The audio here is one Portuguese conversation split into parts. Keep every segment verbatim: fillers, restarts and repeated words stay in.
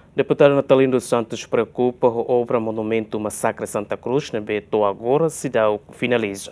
Deputado Natalino dos Santos preocupa com a obra Monumento Massacre Santa Cruz, na Beto agora se dá o finaliza.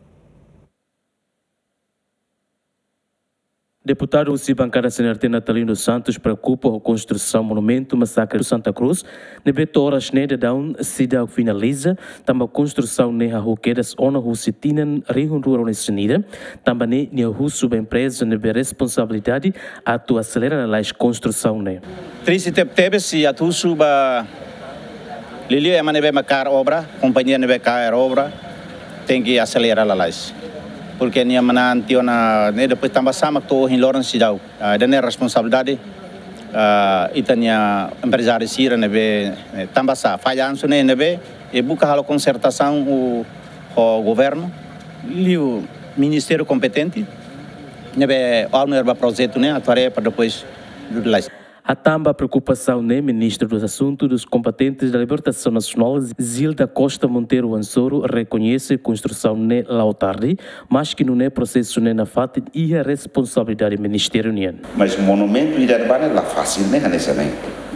Deputado da bancada C N R T Natalino dos Santos preocupa com a construção Monumento Massacre do Santa Cruz, na Beto horas neda down se dá o finaliza, também a construção na roquedas ona rusitinan rihun rural unida, também na rua subempresa na responsabilidade a tu acelerar a construção né. Triste teve se a tu suba Lili é manebe macar obra, companhia nebe cair obra, tem que acelerar a lais. Porque nia mana antiona ne depois tambah sama to hin Lawrence sidau. Dan é responsabilidade uh, itania empresário sira nebe tambah sa falhanço ne nebe e busca halo concertação o o governo e o ministério competente nebe ao nerva projeto ne atuare para depois do lais. A tamba preocupação né, ministro dos Assuntos dos Competentes da Libertação Nacional, Zilda Costa Monteiro Ansoro, reconhece a construção né lá tarde, mas que não é processo né na fata e a responsabilidade do Ministério União. Mas o monumento irá lá é fácil né nessa né.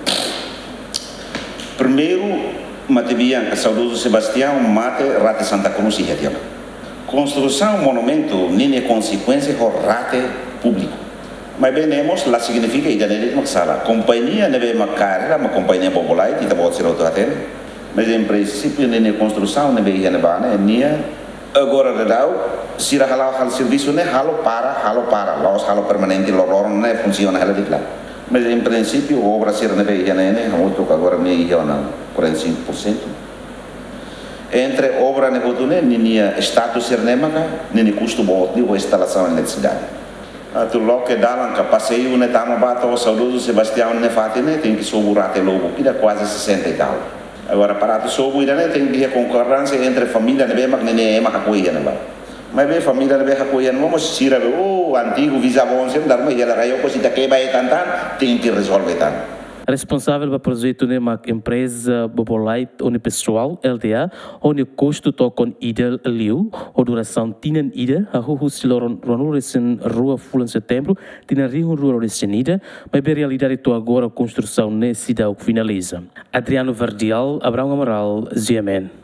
Primeiro, Matebian, a saudoso Sebastião, mate rate Santa Cruz e Retiama. Construção monumento nem é consequência do rate público. Mas venemos lá significa que ainda não é sala. Companhia não é uma carreira, uma companhia popular, que está pode ser outra até. Mas em princípio nem é construção, não é higiene bana, nem agora de dau, se a halo serviço não é halo para, halo para, lá os halo permanente, lá não é funciona halo de lá. Mas em princípio obra ser não é higiene, não muito agora nem higiene quarenta e cinco por cento. Entre obra negócio nem é status ser nem nem custo bom, nem instalação na cidade. Tu logo que dalam que passeio ne tama bata o saudoso Sebastião ne fate ne tem que soburar até logo que dá quase sessenta e tal. Agora para tu sobu ainda ne tem que a concorrência entre família ne bem mas ne é mais coisa ne vai. Mas bem família ne bem coisa não vamos tirar o antigo visavon sempre dar uma ela raio coisa que vai tantar tem que resolver tanto. Responsável pelo projeto é uma empresa Bobolite, onde pessoal, L T A, onde custo tocam ida liu, a duração tinha ida, a rua Siloron Ronuresen Rua Fulan Setembro, tinha Rio Rua Resenida, mas a realidade é agora a construção nesse cidade que finaliza. Adriano Verdial, Abraão Amaral, Z M N.